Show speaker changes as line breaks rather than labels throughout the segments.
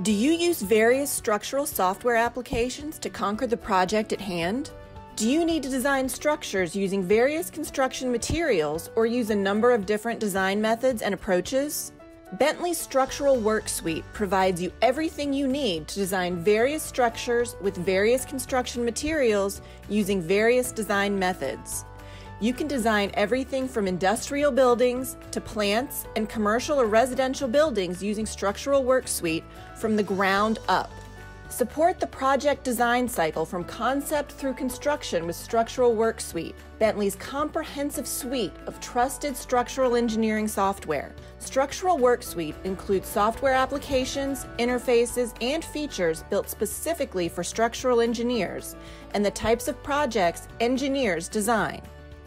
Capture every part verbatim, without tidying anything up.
Do you use various structural software applications to conquer the project at hand? Do you need to design structures using various construction materials or use a number of different design methods and approaches? Bentley's Structural WorkSuite provides you everything you need to design various structures with various construction materials using various design methods. You can design everything from industrial buildings to plants and commercial or residential buildings using Structural WorkSuite from the ground up. Support the project design cycle from concept through construction with Structural WorkSuite, Bentley's comprehensive suite of trusted structural engineering software. Structural WorkSuite includes software applications, interfaces, and features built specifically for structural engineers and the types of projects engineers design.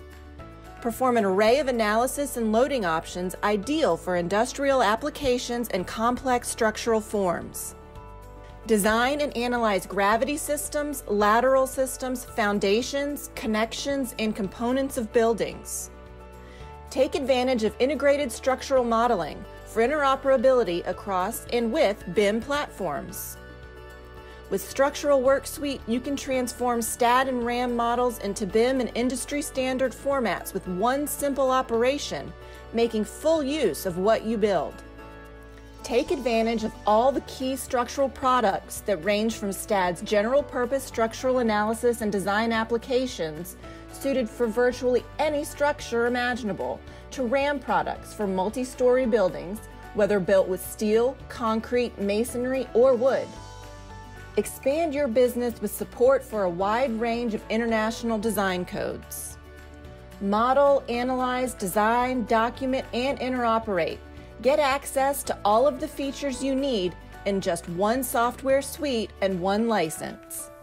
Perform an array of analysis and loading options ideal for industrial applications and complex structural forms. Design and analyze gravity systems, lateral systems, foundations, connections, and components of buildings. Take advantage of integrated structural modeling for interoperability across and with B I M platforms. With Structural WorkSuite, you can transform STAAD and RAM models into B I M and industry standard formats with one simple operation, making full use of what you build. Take advantage of all the key structural products that range from STAAD's general purpose structural analysis and design applications suited for virtually any structure imaginable, to RAM products for multi-story buildings, whether built with steel, concrete, masonry, or wood. Expand your business with support for a wide range of international design codes. Model, analyze, design, document, and interoperate. Get access to all of the features you need in just one software suite and one license.